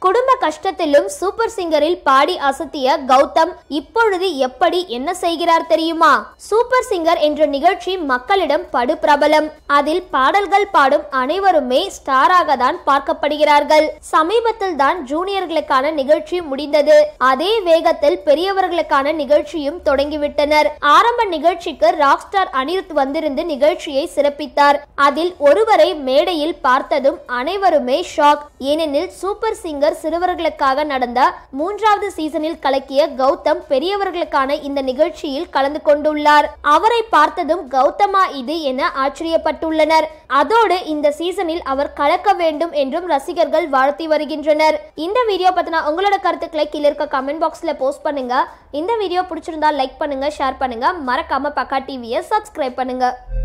குடும்ப கஷ்டத்திலும் சூப்பர் சிங்கரில் பாடி அசத்திய கௌதம் இப்பொழுது எப்படி என்ன செய்கிறார் தெரியுமா? சூப்பர் சிங்கர் என்ற நிகழ்ச்சி மக்களிடம் படு பிரபலம். அதில் பாடல்கள் பாடும் அனைவருமே ஸ்டாராக தான் பார்க்கப்படுகிறார்கள். சமீபத்தில் தான் ஜூனியர்களுக்கான நிகழ்ச்சி முடிந்தது. அதே வேகத்தில் பெரியவர்களுக்கான நிகழ்ச்சியும் தொடங்கிவிட்டனர். ஆரம்ப நிகழ்ச்சிக்கு ராக் ஸ்டார் அனிருத் வந்திருந்து நிகழ்ச்சியை சிறப்பித்தார். அதில் ஒருவரை மேடையில் பார்த்ததும் அனைவருமே ஷாக். ஏனெனில் சூப்பர் சிங்கர் சிறுவர்களுக்காக நடந்த 3வது சீசனில் கலக்கிய கௌதம் பெரியவர்களுக்கான இந்த நிகழ்ச்சியில் கலந்து கொண்டுள்ளார். அவரை பார்த்ததும் கௌதமா இது என ஆச்சரியப்பட்டுள்ளனர். அதோடு இந்த சீசனில் அவர் கலக்க வேண்டும் என்றும் ரசிகர்கள் வாழ்த்தி வருகின்றனர். இந்த வீடியோ பத்தின உங்களோட கருத்துக்களை கீழே இருக்க கமெண்ட் பாக்ஸ்ல போஸ்ட் பண்ணுங்க. இந்த வீடியோ பிடிச்சிருந்தா லைக் பண்ணுங்க, ஷேர் பண்ணுங்க, மறக்காம பக்கா டிவியை சப்ஸ்கிரைப் பண்ணுங்க.